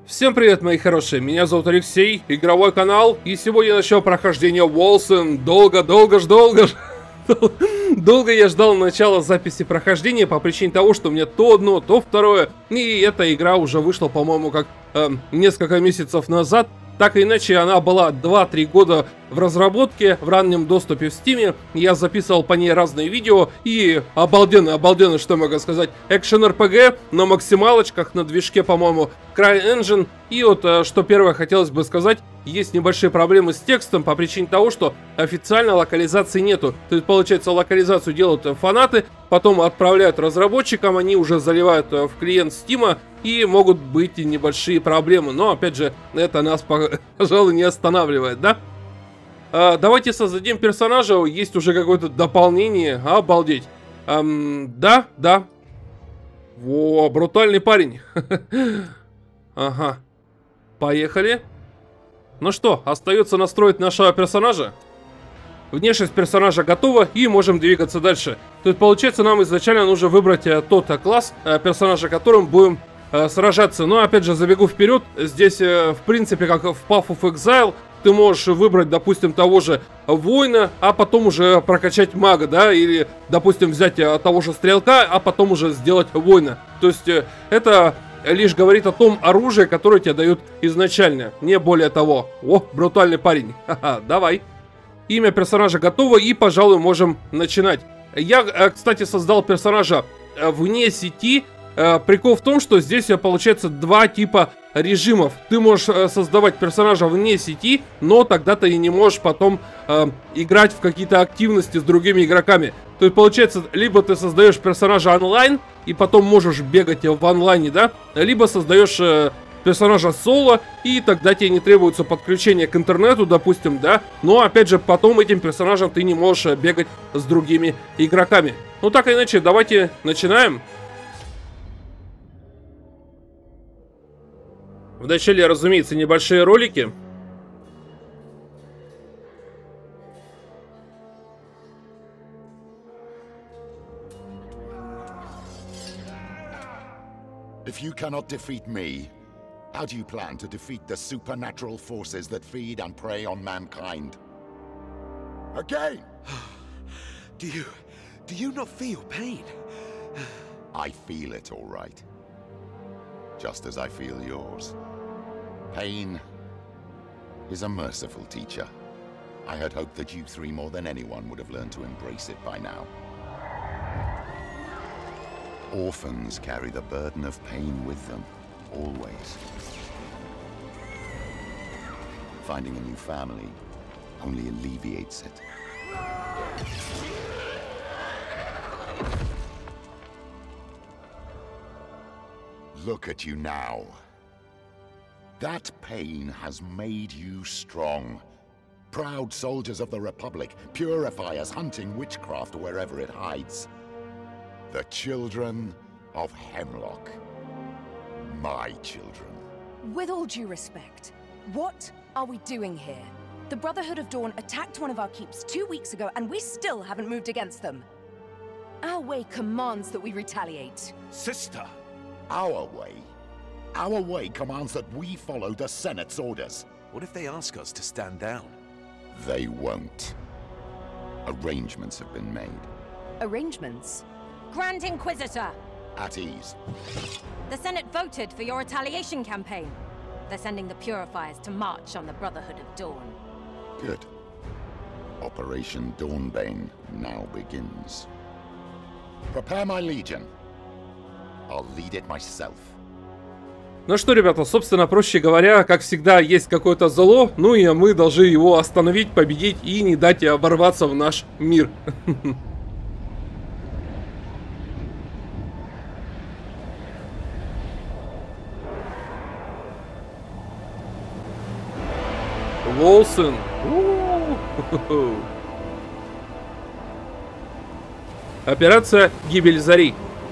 Всем привет, мои хорошие, меня зовут Алексей, игровой канал, и сегодня начнем прохождение Wolcen. Долго я ждал начала записи прохождения по причине того, что у меня то одно, то второе, и эта игра уже вышла, по-моему, как несколько месяцов назад. Так или иначе, она была 2-3 года в разработке, в раннем доступе в Steam. Я записывал по ней разные видео, и обалденно, что могу сказать, экшен-РПГ на максималочках, на движке, по-моему, CryEngine. И вот, что первое хотелось бы сказать, есть небольшие проблемы с текстом по причине того, что официально локализации нету. То есть, получается, локализацию делают фанаты, потом отправляют разработчикам, они уже заливают в клиент Steam, и могут быть и небольшие проблемы. Но, опять же, это нас, пожалуй, не останавливает, да? Давайте создадим персонажа, есть уже какое-то дополнение, обалдеть. Да. Во, брутальный парень. Ага. Поехали. Ну что, остается настроить нашего персонажа. Внешность персонажа готова, и можем двигаться дальше. То есть, получается, нам изначально нужно выбрать тот класс персонажа, которым будем сражаться. Но, опять же, забегу вперед. Здесь, в принципе, как в Path of Exile, ты можешь выбрать, допустим, того же воина, а потом уже прокачать мага, да, или, допустим, взять того же стрелка, а потом уже сделать воина. То есть, это лишь говорит о том оружии, которое тебе дают изначально, не более того. О, брутальный парень. Ха-ха, давай. Имя персонажа готово, и, пожалуй, можем начинать. Я, кстати, создал персонажа вне сети. Прикол в том, что здесь получается два типа режимов. Ты можешь создавать персонажа вне сети, но тогда ты не можешь потом играть в какие-то активности с другими игроками. То есть получается, либо ты создаешь персонажа онлайн, и потом можешь бегать в онлайне, да, либо создаешь персонажа соло, и тогда тебе не требуется подключение к интернету, допустим, да, но опять же потом этим персонажем ты не можешь бегать с другими игроками. Ну так или иначе, давайте начинаем. Вначале, разумеется, небольшие ролики. If you cannot defeat me, how do you plan to defeat the supernatural forces that feed and prey on mankind? Again! Do you not feel pain? I feel it, all right. Just as I feel yours. Pain is a merciful teacher. I had hoped that you three more than anyone would have learned to embrace it by now. Orphans carry the burden of pain with them, always. Finding a new family only alleviates it. Look at you now. That pain has made you strong. Proud soldiers of the Republic, purifiers hunting witchcraft wherever it hides. The children of Hemlock. My children. With all due respect, what are we doing here? The Brotherhood of Dawn attacked one of our keeps 2 weeks ago, and we still haven't moved against them. Our way commands that we retaliate. Sister! Our way? Our way commands that we follow the Senate's orders. What if they ask us to stand down? They won't. Arrangements have been made. Arrangements? Grand Inquisitor! At ease. The Senate voted for your retaliation campaign. They're sending the Purifiers to march on the Brotherhood of Dawn. Good. Operation Dawnbane now begins. Prepare my legion. I'll lead it myself. Ну что, ребята, собственно, проще говоря, как всегда, есть какое-то зло, ну и мы должны его остановить, победить и не дать оборваться в наш мир. Wolcen. Операция «Гибель Зари».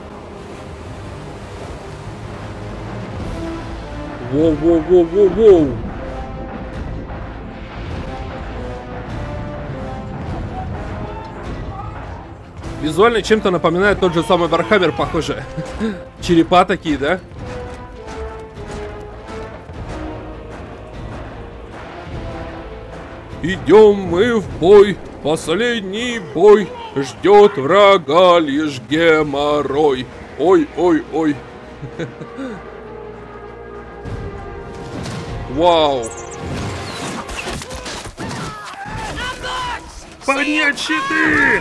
Воу. Визуально чем-то напоминает тот же самый Warhammer, похоже. Черепа такие, да? идем мы в бой. Последний бой ждет врага лишь геморрой. Ой, ой, ой. Вау. Поднять щиты!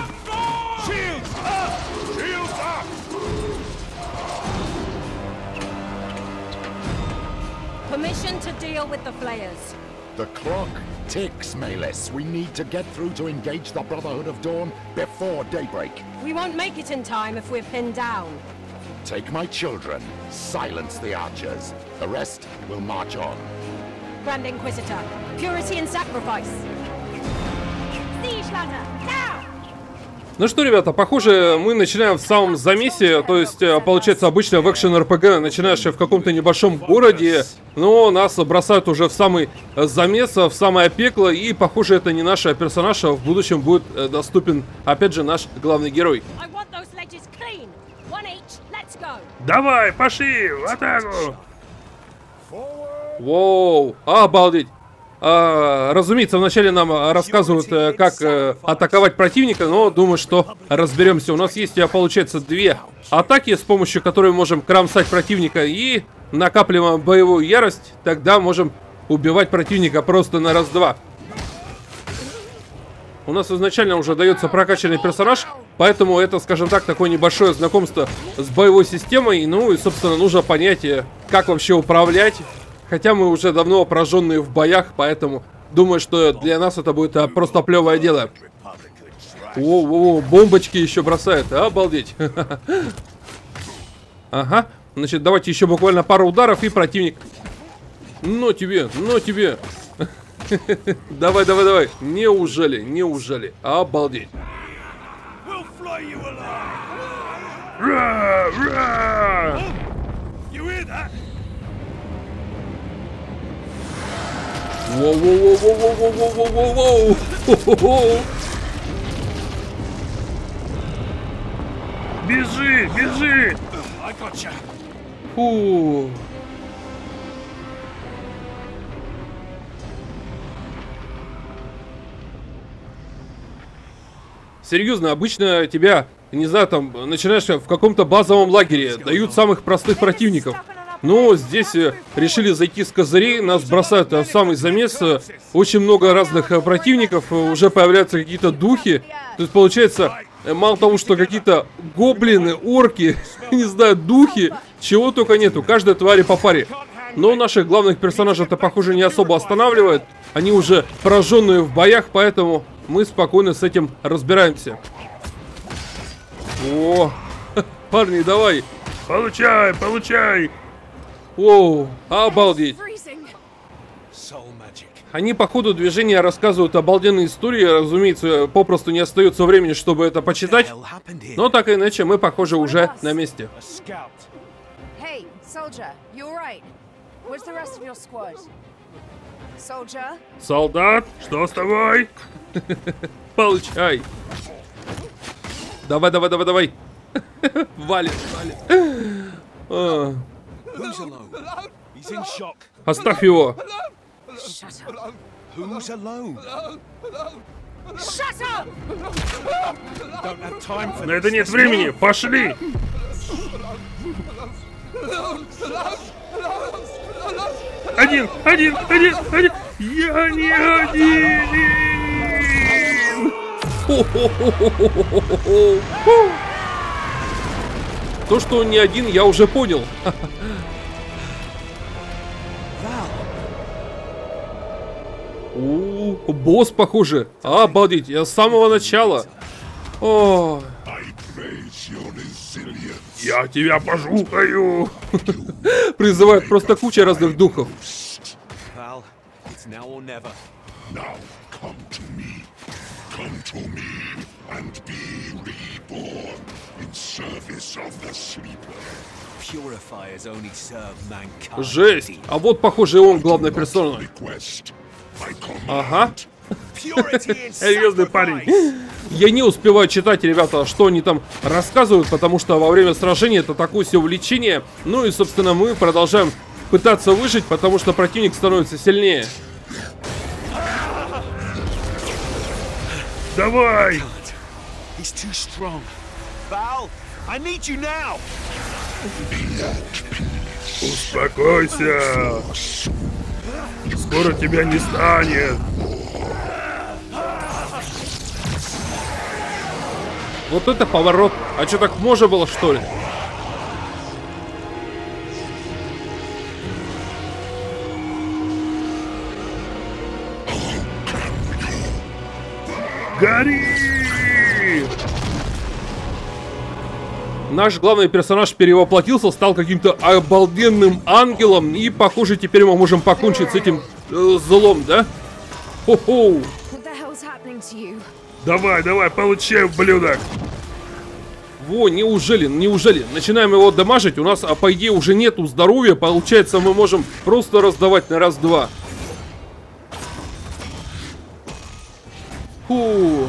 Permission to deal with the flayers. The clock ticks, Malus. We need to get through to engage the Brotherhood of Dawn before daybreak. We won't make it in time if we're pinned down. Take my children, silence the archers. The rest will march on. Grand Inquisitor, purity and sacrifice. Siege ladder, now! Ну что, ребята, похоже, мы начинаем в самом замесе, то есть, получается, обычно в экшен-РПГ начинаешь в каком-то небольшом городе, но нас бросают уже в самый замес, в самое пекло, и, похоже, это не наш персонаж, а в будущем будет доступен, опять же, наш главный герой. Давай, пошли, в атаку! Воу, обалдеть! Разумеется, вначале нам рассказывают, как атаковать противника, но думаю, что разберемся. У нас есть, получается, две атаки, с помощью которой мы можем кромсать противника и накапливаем боевую ярость. Тогда можем убивать противника просто на раз-два. У нас изначально уже дается прокачанный персонаж, поэтому это, скажем так, такое небольшое знакомство с боевой системой. Ну и, собственно, нужно понять, как вообще управлять. Хотя мы уже давно пораженные в боях, поэтому думаю, что для нас это будет просто плевое дело. О, бомбочки еще бросает, обалдеть. Ага, значит, давайте еще буквально пару ударов, и противник. Ну тебе, ну тебе. Давай, давай, давай. Неужели, неужели? Обалдеть. Воу-воу-воу-воу-воу-воу-воу-воу-воу-воу-воу-воу! Бежи, бежи! Фу. Серьезно, обычно тебя, не знаю, там, начинаешь в каком-то базовом лагере, дают самых простых противников. Но здесь решили зайти с козырей, нас бросают в самый замес, очень много разных противников, уже появляются какие-то духи. То есть получается, мало того, что какие-то гоблины, орки, не знаю, духи, чего только нету, каждой твари по паре. Но наших главных персонажей это, похоже, не особо останавливает. Они уже пораженные в боях, поэтому мы спокойно с этим разбираемся. О, парни, давай. Получай, получай. Оу, обалдеть. Они по ходу движения рассказывают обалденные истории. Разумеется, попросту не остается времени, чтобы это почитать. Но так или иначе, мы, похоже, уже на месте. Hey, soldier, you alright? Where's the rest of your squad? Soldier? Солдат, что с тобой? Получай. Давай, давай, давай, давай. Валит, валит. Оставь его. На это нет времени, пошли! Один! Я не один! То, что он не один, я уже понял. Босс, похоже. Обалдеть, я с самого начала. О. Я тебя пожухаю. Призывает просто куча разных духов. Жесть. А вот, похоже, он главная персона. Ага. Серьезный парень. Я не успеваю читать, ребята, что они там рассказывают, потому что во время сражения это такое все увлечение. Ну и, собственно, мы продолжаем пытаться выжить, потому что противник становится сильнее. Давай! Can't. He's too strong. Val, I need you now. Успокойся! Скоро тебя не станет! Вот это поворот. А что, так можно было, что ли? Гори! Наш главный персонаж перевоплотился, стал каким-то обалденным ангелом. И, похоже, теперь мы можем покончить с этим злом, да? Хо-хо! What the hell's happening to you? Давай, давай, получай, ублюдок! Во, неужели? Начинаем его дамажить, у нас, по идее, уже нету здоровья. Получается, мы можем просто раздавать на раз-два. Фу.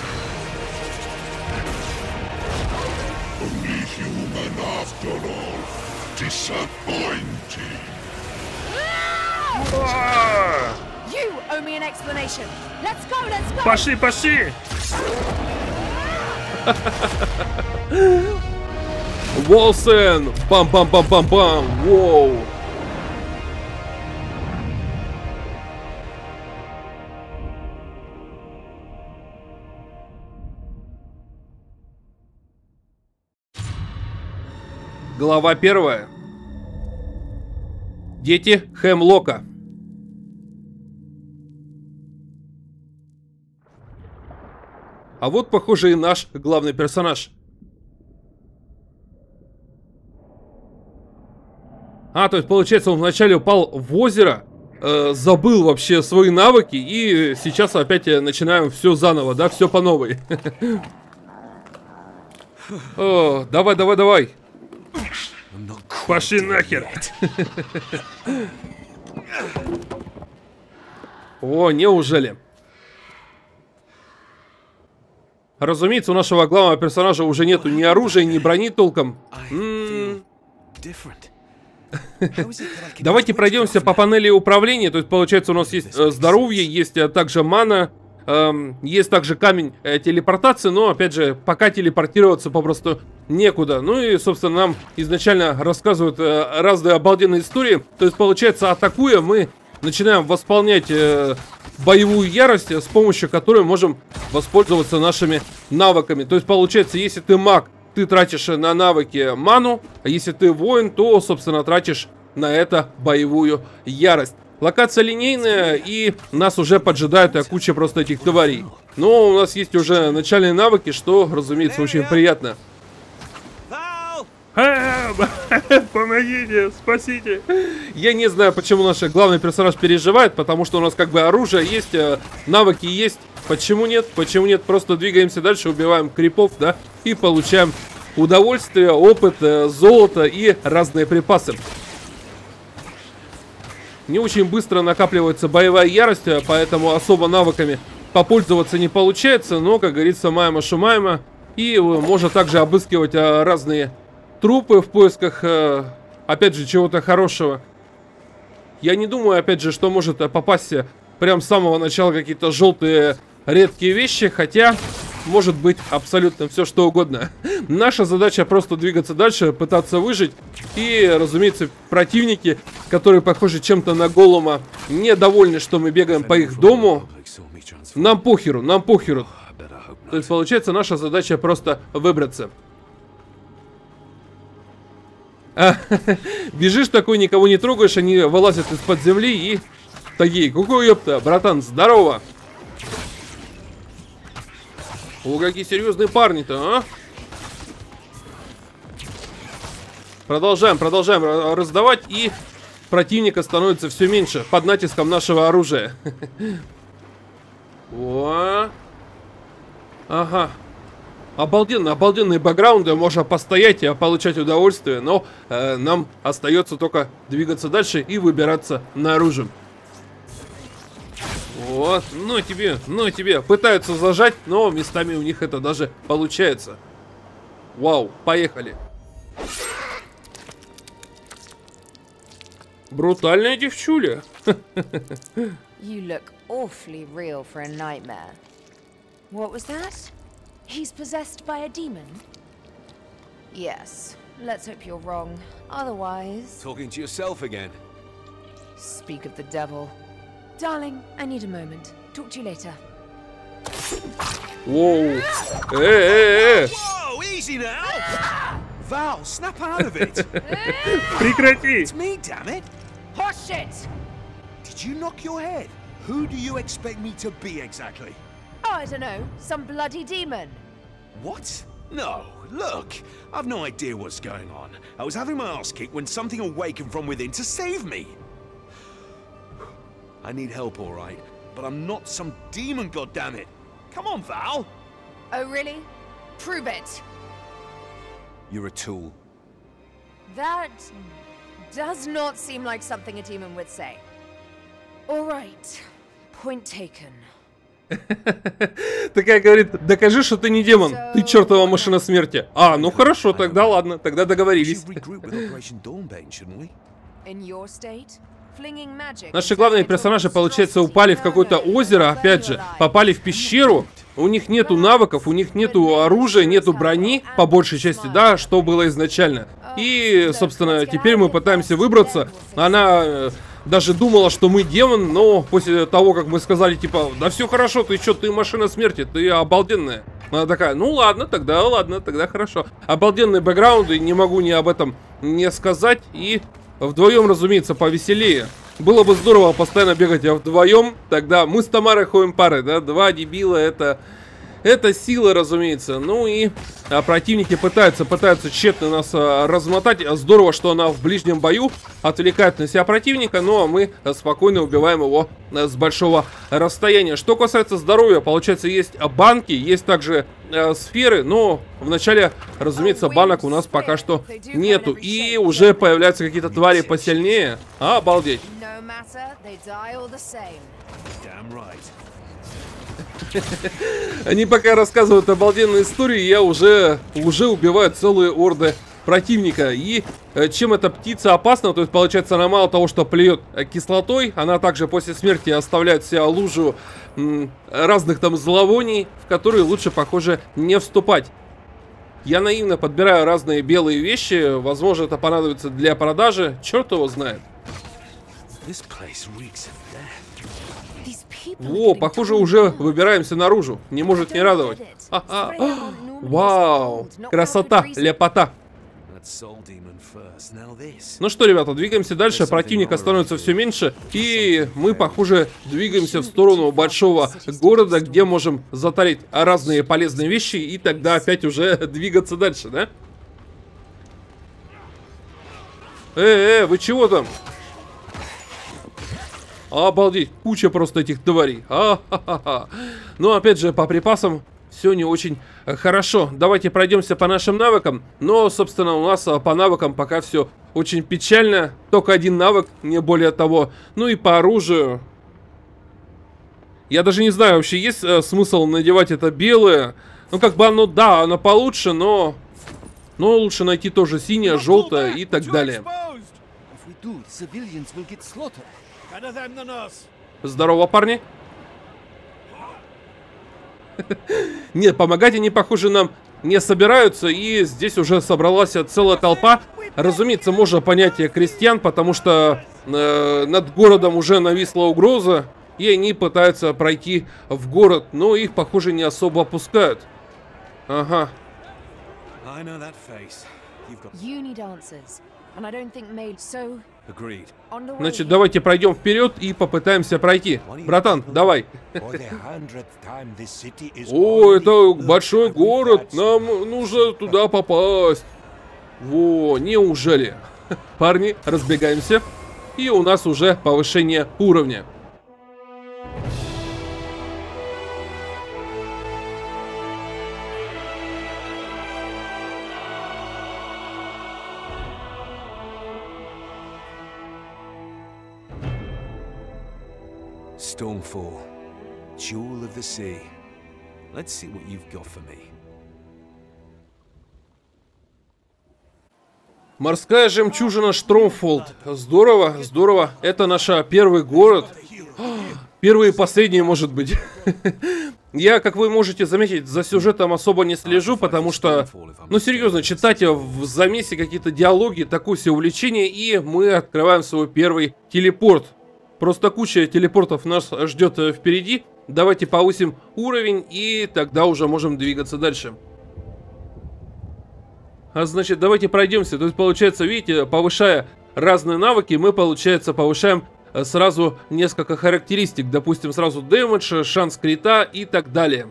You owe me an explanation. Let's go, let's go. Пошли, пошли! Волсен! Бам-бам-бам-бам-бам! Воу! Глава 1. Дети Хемлока. А вот, похоже, и наш главный персонаж. А, то есть, получается, он вначале упал в озеро, забыл вообще свои навыки, и сейчас опять начинаем все заново, да, все по новой. О, давай, давай, давай. Пошли нахер! О, неужели? Разумеется, у нашего главного персонажа уже нету ни оружия, ни брони толком. Давайте пройдемся по панели управления. То есть, получается, у нас есть здоровье, есть также мана, есть также камень телепортации, но, опять же, пока телепортироваться попросту некуда. Ну и, собственно, нам изначально рассказывают разные обалденные истории. То есть, получается, атакуя, мы начинаем восполнять боевую ярость, с помощью которой можем воспользоваться нашими навыками. То есть, получается, если ты маг, ты тратишь на навыки ману, а если ты воин, то, собственно, тратишь на это боевую ярость. Локация линейная, и нас уже поджидает куча просто этих тварей. Но у нас есть уже начальные навыки, что, разумеется, очень приятно. Помогите, спасите. Я не знаю, почему наш главный персонаж переживает, потому что у нас как бы оружие есть, навыки есть. Почему нет? Почему нет? Просто двигаемся дальше, убиваем крипов, да, и получаем удовольствие, опыт, золото и разные припасы. Не очень быстро накапливается боевая ярость, поэтому особо навыками попользоваться не получается, но, как говорится, маемо-шумаемо. И можно также обыскивать разные трупы в поисках, опять же, чего-то хорошего. Я не думаю, опять же, что может попасть прям с самого начала какие-то желтые редкие вещи, хотя может быть абсолютно все что угодно. Наша задача просто двигаться дальше, пытаться выжить. И, разумеется, противники, которые похожи чем-то на голома, недовольны, что мы бегаем по их дому. Нам похеру, нам похеру. То есть, получается, наша задача просто выбраться. Бежишь такой, никого не трогаешь, они вылазят из-под земли и такие: ку-ку, ёпта, братан, здорово. О, какие серьезные парни-то, а? Продолжаем раздавать, и противника становится все меньше под натиском нашего оружия. О, ага. Обалденные бэкграунды, можно постоять и получать удовольствие, но нам остается только двигаться дальше и выбираться наружу. Вот, ну тебе, пытаются зажать, но местами у них это даже получается. Вау, поехали. Брутальная девчуля. You look awfully real for a nightmare. What was that? He's possessed by a demon? Yes. Let's hope you're wrong. Otherwise... Talking to yourself again. Speak of the devil. Darling, I need a moment. Talk to you later. Воу. Whoa, easy now! Val, snap out of it! Прекрати! It's me, damn it! Horseshit! Did you knock your head? Who do you expect me to be exactly? Oh, I don't know. Some bloody demon. What? No, look, I've no idea what's going on. I was having my ass kicked when something awakened from within to save me. I need help, all right, but I'm not some demon, goddammit. Come on, Val. Oh, really? Prove it. You're a tool. That does not seem like something a demon would say. All right. Point taken. Такая говорит, докажи, что ты не демон, ты чертова машина смерти. А, ну хорошо, тогда ладно, тогда договорились. Наши главные персонажи, получается, упали в какое-то озеро, опять же, попали в пещеру. У них нету навыков, у них нету оружия, нету брони, по большей части, да, что было изначально. И, собственно, теперь мы пытаемся выбраться. Она даже думала, что мы демон, но после того, как мы сказали, типа, да все хорошо, ты что, ты машина смерти, ты обалденная. Она такая, ну ладно, тогда хорошо. Обалденный бэкграунд, и не могу ни об этом не сказать. И вдвоем, разумеется, повеселее. Было бы здорово постоянно бегать вдвоем, тогда мы с Тамарой ходим парой, да, два дебила, это сила, разумеется. Ну и противники пытаются тщетно нас размотать. Здорово, что она в ближнем бою отвлекает на себя противника, ну а мы спокойно убиваем его с большого расстояния. Что касается здоровья, получается, есть банки, есть также сферы, но в начале, разумеется, банок у нас пока что нету. И уже появляются какие-то твари посильнее. Обалдеть. Они пока рассказывают обалденные истории, я уже убиваю целые орды противника. И чем эта птица опасна, то есть получается, она мало того, что плюет кислотой, она также после смерти оставляет себе лужу разных там зловоний, в которые лучше, похоже, не вступать. Я наивно подбираю разные белые вещи, возможно, это понадобится для продажи, черт его знает. О, похоже, уже выбираемся наружу. Не может не радовать. Вау, красота, ляпота. Ну что, ребята, двигаемся дальше. Противника становится все меньше. И мы, похоже, двигаемся в сторону большого города, где можем затарить разные полезные вещи. И тогда опять уже двигаться дальше, да? Вы чего там? Обалдеть, куча просто этих тварей. Но опять же, по припасам все не очень хорошо. Давайте пройдемся по нашим навыкам. Но, собственно, у нас по навыкам пока все очень печально. Только один навык, не более того. Ну и по оружию. Я даже не знаю, вообще есть смысл надевать это белое. Ну, как бы оно, да, оно получше, но лучше найти тоже синее, желтое и так далее. Здорово, парни. Нет, помогать они, похоже, нам не собираются. И здесь уже собралась целая толпа. Разумеется, можно понятие крестьян, потому что над городом уже нависла угроза. И они пытаются пройти в город, но их, похоже, не особо опускают. Ага. Значит, давайте пройдем вперед и попытаемся пройти. Братан, давай. О, это большой город. Нам нужно туда попасть. Во, неужели? Парни, разбегаемся. И у нас уже повышение уровня. Stormfall, jewel of the sea. Let's see what you've got for me. Морская жемчужина Штормфолд. Здорово, здорово. Это наш первый город. Первый и последний, может быть. Я, как вы можете заметить, за сюжетом особо не слежу, потому что, ну серьезно, читать в замесе какие-то диалоги, такое себе увлечение, и мы открываем свой первый телепорт. Просто куча телепортов нас ждет впереди. Давайте повысим уровень, и тогда уже можем двигаться дальше. А значит, давайте пройдемся. То есть, получается, видите, повышая разные навыки, мы, получается, повышаем сразу несколько характеристик. Допустим, сразу дэмэдж, шанс крита и так далее.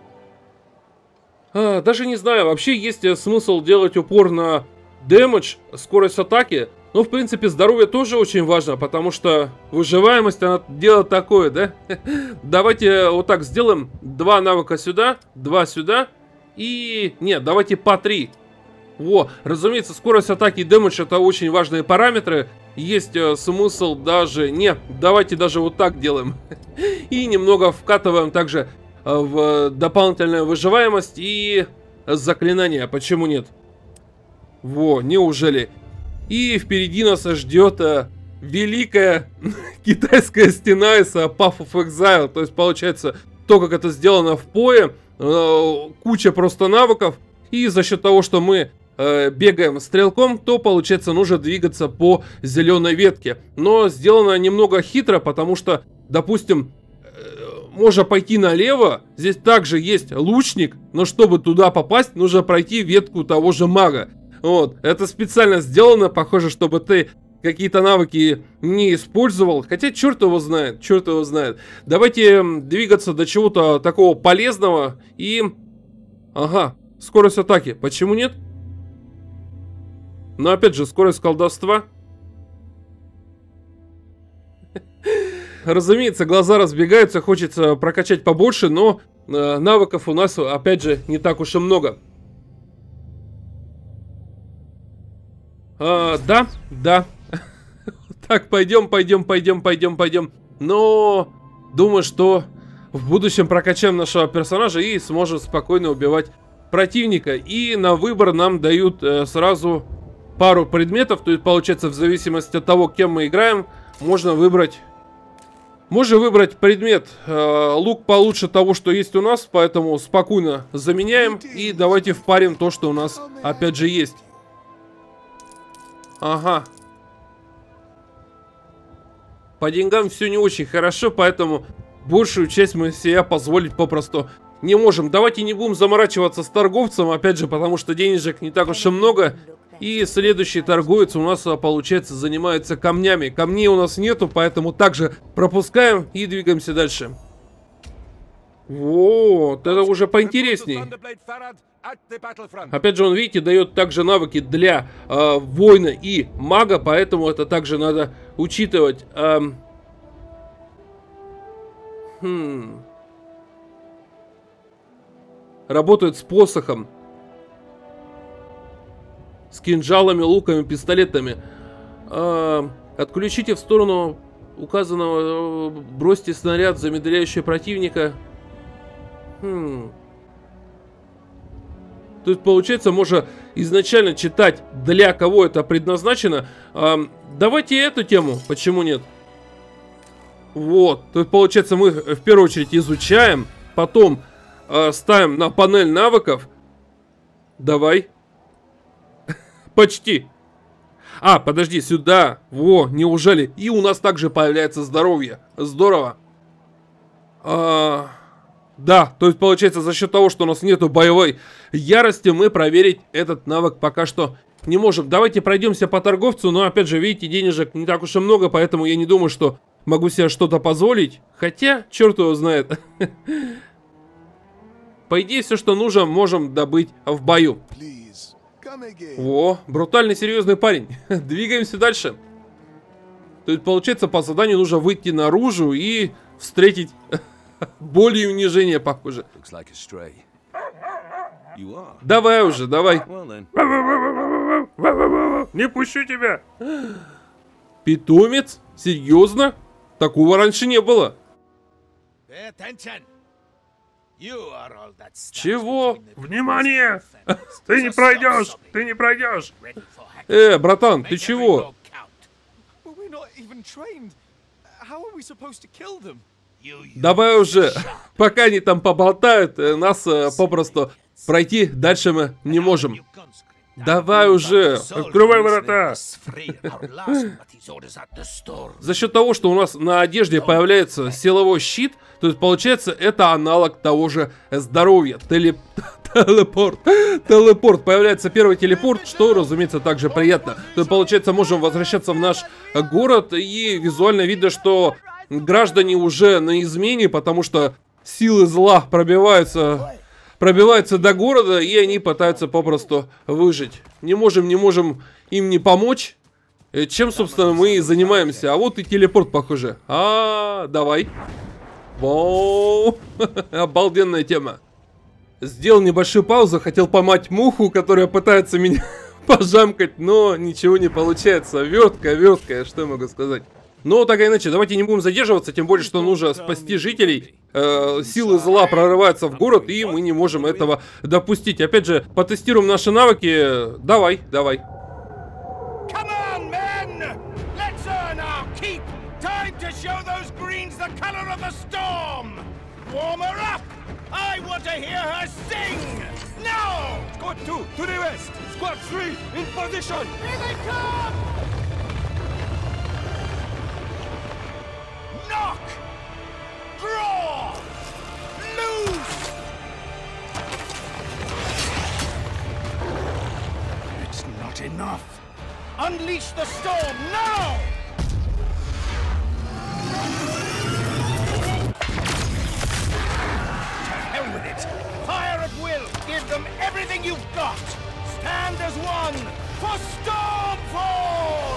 Даже не знаю, вообще есть смысл делать упор на дэмэдж, скорость атаки. Но, в принципе, здоровье тоже очень важно, потому что выживаемость, она дело такое, да? Давайте вот так сделаем. 2 навыка сюда, 2 сюда. И... Нет, давайте по 3. Во, разумеется, скорость атаки и дэмэдж это очень важные параметры. Есть смысл даже... Не, давайте даже вот так делаем. И немного вкатываем также в дополнительную выживаемость и заклинания. Почему нет? Во, неужели? И впереди нас ждет великая китайская стена из Path of Exile. То есть, получается, то, как это сделано в PoE, куча просто навыков. И за счет того, что мы бегаем стрелком, то, получается, нужно двигаться по зеленой ветке. Но сделано немного хитро, потому что, допустим, можно пойти налево. Здесь также есть лучник, но чтобы туда попасть, нужно пройти ветку того же мага. Вот, это специально сделано, похоже, чтобы ты какие-то навыки не использовал. Хотя черт его знает, черт его знает. Давайте двигаться до чего-то такого полезного и... Ага, скорость атаки, почему нет? Но опять же, скорость колдовства. Разумеется, глаза разбегаются, хочется прокачать побольше, но навыков у нас, опять же, не так уж и много. Да. Так, пойдем. Но думаю, что в будущем прокачаем нашего персонажа и сможем спокойно убивать противника. И на выбор нам дают сразу пару предметов. То есть, получается, в зависимости от того, кем мы играем, можно выбрать предмет. Лук получше того, что есть у нас, поэтому спокойно заменяем. И давайте впарим то, что у нас опять же есть. Ага. По деньгам все не очень хорошо, поэтому большую часть мы себе позволить попросту не можем. Давайте не будем заморачиваться с торговцем, опять же, потому что денежек не так уж и много. И следующий торговец у нас, получается, занимается камнями. Камней у нас нету, поэтому также пропускаем и двигаемся дальше. Вот, это уже поинтересней. Опять же, он, видите, дает также навыки для воина и мага, поэтому это также надо учитывать. Работает с посохом, с кинжалами, луками, пистолетами. Отключите в сторону указанного, бросьте снаряд, замедляющий противника. Тут, получается, можно изначально читать, для кого это предназначено. Давайте эту тему, почему нет? Вот, тут, получается, мы в первую очередь изучаем, потом ставим на панель навыков. Давай. Почти. Подожди, сюда. Во, неужели? И у нас также появляется здоровье. Здорово. Да, то есть получается за счет того, что у нас нету боевой ярости, мы проверить этот навык пока что не можем. Давайте пройдемся по торговцу, но опять же, видите, денежек не так уж и много, поэтому я не думаю, что могу себе что-то позволить. Хотя, черт его знает. По идее, все, что нужно, можем добыть в бою. О, брутальный, серьезный парень. Двигаемся дальше. То есть, получается, по заданию нужно выйти наружу и встретить... боль и унижение, похоже. Давай уже, давай. Не пущу тебя. Питомец? Серьезно? Такого раньше не было. Чего? Внимание! Ты не пройдешь! Ты не пройдешь! Братан, ты чего? Давай уже, пока они там поболтают, нас попросту пройти дальше мы не можем. Давай уже, Открывай ворота. За счет того, что у нас на одежде появляется силовой щит, то есть получается это аналог того же здоровья. Телепорт. Появляется первый телепорт, что, разумеется, также приятно. То есть, получается, можем возвращаться в наш город, и визуально видно, что граждане уже на измене, потому что силы зла пробиваются до города, и они пытаются попросту выжить. Не можем им не помочь. Чем, собственно, мы и занимаемся. А вот и телепорт, похоже. Давай. Воу. Обалденная тема. Сделал небольшую паузу, хотел поймать муху, которая пытается меня пожамкать, но ничего не получается. Вертка, что я могу сказать. Но так или иначе, давайте не будем задерживаться, тем более, что нужно спасти жителей. Силы зла прорываются в город, и мы не можем этого допустить. Опять же, потестируем наши навыки. Давай. I want to hear her sing! Now! Squad 2, to the west! Squad 3, in position! Here they come! Knock! Draw! Loose! It's not enough! Unleash the storm now! With it. Fire at will. Give them everything you've got. Stand as one for Stormfall.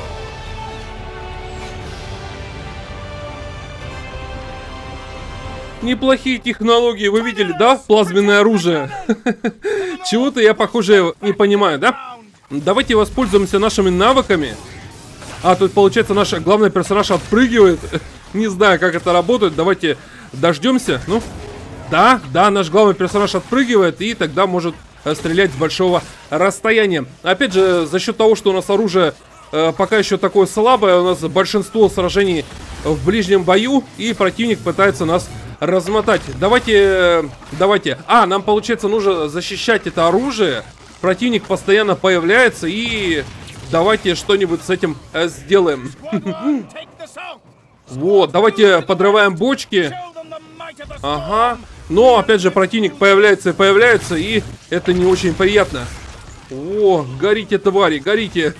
Неплохие технологии, вы видели, да? Плазменное оружие. Чего-то я, похоже, не понимаю, да? Давайте воспользуемся нашими навыками. Тут, получается, наш главный персонаж отпрыгивает. Не знаю, как это работает. Давайте дождемся. Ну. Да, наш главный персонаж отпрыгивает и тогда может стрелять с большого расстояния. Опять же, за счет того, что у нас оружие пока еще такое слабое, у нас большинство сражений в ближнем бою, и противник пытается нас размотать. Давайте. Нам, получается, нужно защищать это оружие. Противник постоянно появляется, и давайте что-нибудь с этим сделаем. Вот, давайте подрываем бочки. Ага. Но, опять же, противник появляется, и это не очень приятно. О, горите, твари, горите.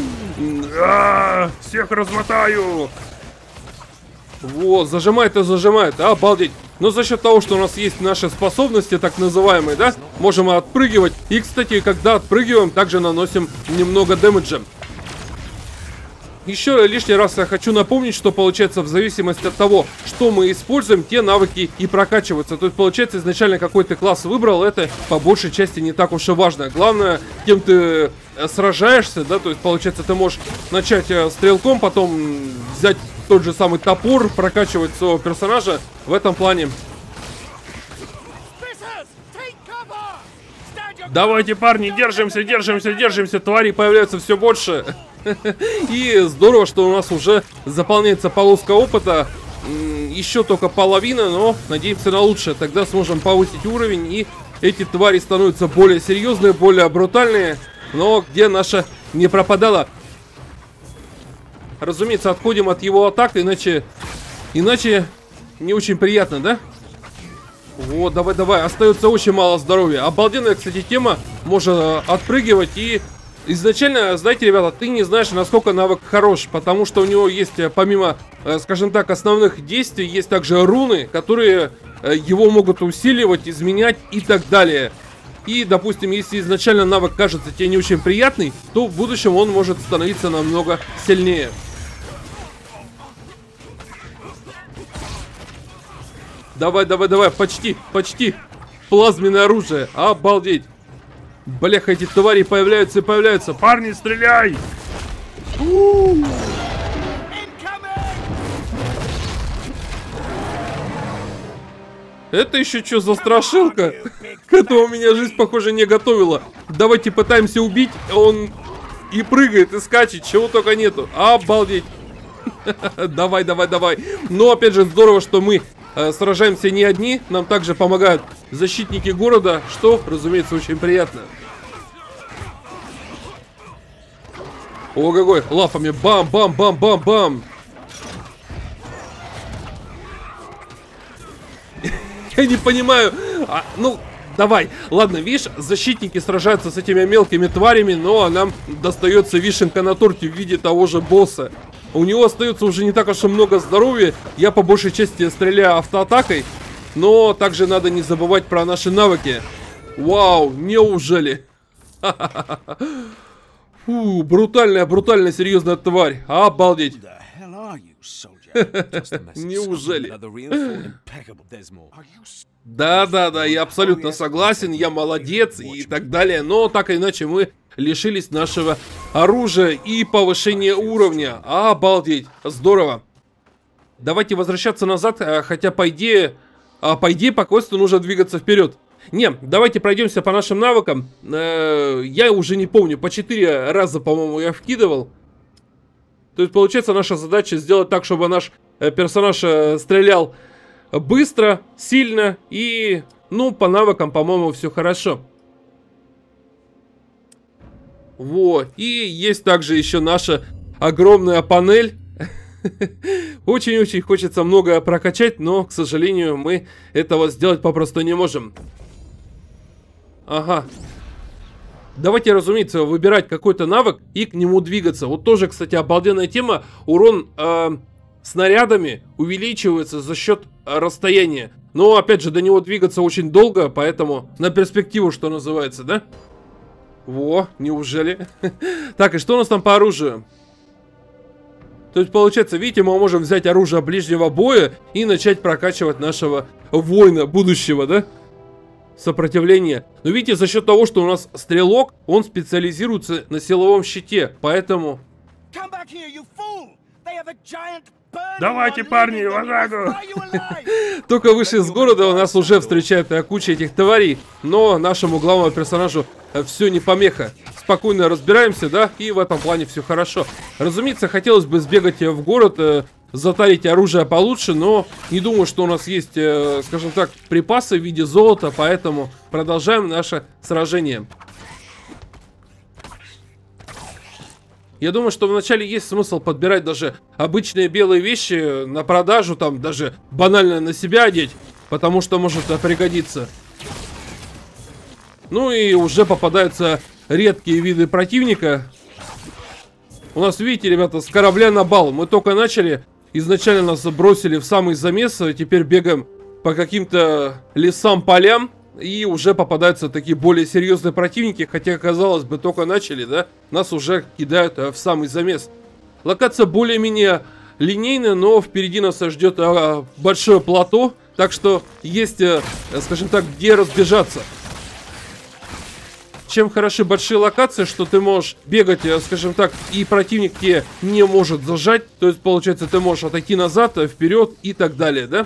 Всех размотаю. Вот, зажимает. Обалдеть. Но за счет того, что у нас есть наши способности, так называемые, да, можем отпрыгивать. И, кстати, когда отпрыгиваем, также наносим немного дэмэджа. Еще лишний раз я хочу напомнить, что получается в зависимости от того, что мы используем, те навыки и прокачиваются. То есть получается изначально какой ты класс выбрал, это по большей части не так уж и важно. Главное, кем ты сражаешься, да, то есть получается ты можешь начать стрелком, потом взять тот же самый топор, прокачивать своего персонажа в этом плане. Давайте, парни, держимся. Твари появляются все больше. И здорово, что у нас уже заполняется полоска опыта. Еще только половина, но надеемся на лучшее. Тогда сможем повысить уровень, и эти твари становятся более серьезные, более брутальные. Но где наша не пропадала? Разумеется, отходим от его атак, иначе не очень приятно, да? Вот, давай. Остается очень мало здоровья. Обалденная, кстати, тема. Можно отпрыгивать. И изначально, знаете, ребята, ты не знаешь, насколько навык хорош. Потому что у него есть, помимо, скажем так, основных действий, есть также руны, которые его могут усиливать, изменять и так далее. И, допустим, если изначально навык кажется тебе не очень приятный, то в будущем он может становиться намного сильнее. Давай, почти. Плазменное оружие, обалдеть. Бляха, эти твари появляются. Парни, стреляй! Это еще что за страшилка? К этому меня жизнь, похоже, не готовила. Давайте пытаемся убить, он и прыгает, и скачет, чего только нету. Обалдеть. Давай. Но опять же здорово, что мы сражаемся не одни, нам также помогают защитники города, что, разумеется, очень приятно. Ого-гой, лапами бам-бам-бам-бам-бам. Я не понимаю, ну, давай, ладно, видишь, защитники сражаются с этими мелкими тварями, но нам достается вишенка на торте в виде того же босса. У него остается уже не так уж и много здоровья. Я по большей части стреляю автоатакой. Но также надо не забывать про наши навыки. Вау, неужели? Фу, брутальная, серьезная тварь. Обалдеть. Неужели? Да, я абсолютно согласен, я молодец и так далее. Но так или иначе мы лишились нашего оружия и повышения уровня. Обалдеть, здорово. Давайте возвращаться назад, хотя по идее по квесту нужно двигаться вперед. Не, давайте пройдемся по нашим навыкам. Я уже не помню, по 4 раза, по-моему, я вкидывал. То есть, получается, наша задача сделать так, чтобы наш персонаж стрелял быстро, сильно и, ну, по навыкам, по-моему, все хорошо. Вот, и есть также еще наша огромная панель. Очень-очень хочется многое прокачать, но, к сожалению, мы этого сделать попросту не можем. Ага. Давайте, разумеется, выбирать какой-то навык и к нему двигаться. Вот тоже, кстати, обалденная тема. Урон снарядами увеличивается за счет расстояния. Но, опять же, до него двигаться очень долго, поэтому на перспективу, что называется, да? Во, неужели? Так, и что у нас там по оружию? То есть, получается, видите, мы можем взять оружие ближнего боя и начать прокачивать нашего воина будущего, да? Сопротивление. Но видите, за счет того, что у нас стрелок, он специализируется на силовом щите, поэтому... Давайте, парни, в атаку! Только вышли из города, у нас уже встречает куча этих тварей, но нашему главному персонажу все не помеха. Спокойно разбираемся, да, и в этом плане все хорошо. Разумеется, хотелось бы сбегать в город, затарить оружие получше, но не думаю, что у нас есть, скажем так, припасы в виде золота, поэтому продолжаем наше сражение. Я думаю, что вначале есть смысл подбирать даже обычные белые вещи на продажу, там даже банально на себя одеть, потому что может пригодиться. Ну и уже попадаются редкие виды противника. У нас, видите, ребята, с корабля на бал. Мы только начали, изначально нас бросили в самый замес, теперь бегаем по каким-то лесам, полям. И уже попадаются такие более серьезные противники, хотя, казалось бы, только начали, да, нас уже кидают в самый замес. Локация более-менее линейная, но впереди нас ждет большое плато, так что есть, скажем так, где разбежаться. Чем хороши большие локации, что ты можешь бегать, скажем так, и противник тебе не может зажать, то есть, получается, ты можешь отойти назад, вперед и так далее, да?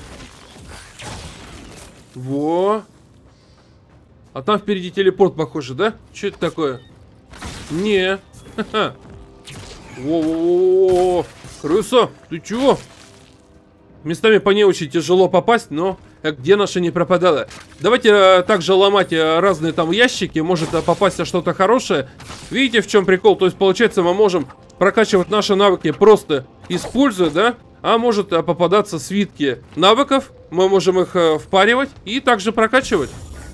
Во. А там впереди телепорт, похоже, да? Что это такое? Не. Во-во-во-во. Крыса, ты чего? Местами по ней очень тяжело попасть, но где наша не пропадала. Давайте также ломать разные там ящики. Может попасть что-то хорошее. Видите, в чем прикол? То есть, получается, мы можем прокачивать наши навыки просто используя, да? А может попадаться свитки навыков. Мы можем их впаривать и также прокачивать.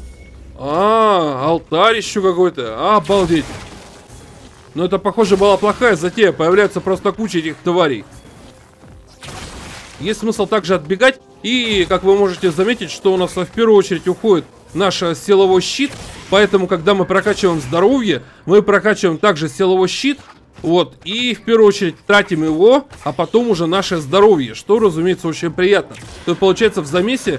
Алтарь еще какой-то. Обалдеть. Но это, похоже, была плохая затея. Появляется просто куча этих тварей. Есть смысл также отбегать. И, как вы можете заметить, что у нас в первую очередь уходит наш силовой щит. Поэтому, когда мы прокачиваем здоровье, мы прокачиваем также силовой щит. Вот, и в первую очередь тратим его, а потом уже наше здоровье, что, разумеется, очень приятно. То есть, получается, в замесе...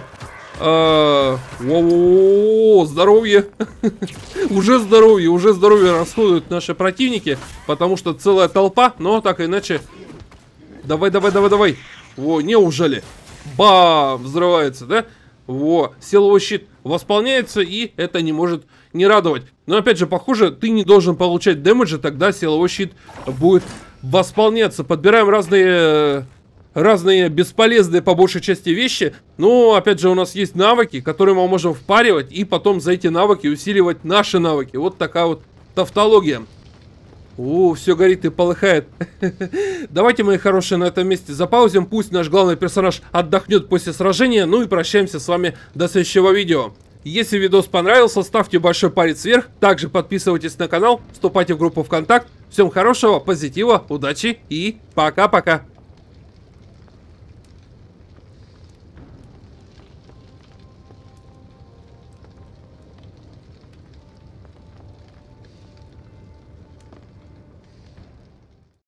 здоровье. Уже здоровье расходуют наши противники, потому что целая толпа, но так или иначе. Давай. Во, неужели? Бам! Взрывается, да? Во, силовой щит восполняется, и это не может не радовать. Но опять же, похоже, ты не должен получать дэмэджа, тогда силовой щит будет восполняться. Подбираем разные разные бесполезные по большей части вещи. Но, опять же, у нас есть навыки, которые мы можем впаривать, и потом за эти навыки усиливать наши навыки. Вот такая вот тавтология. Все горит и полыхает. Давайте, мои хорошие, на этом месте запаузим. Пусть наш главный персонаж отдохнет после сражения. Ну и прощаемся с вами до следующего видео. Если видос понравился, ставьте большой палец вверх. Также подписывайтесь на канал, вступайте в группу ВКонтакте. Всем хорошего, позитива, удачи и пока-пока.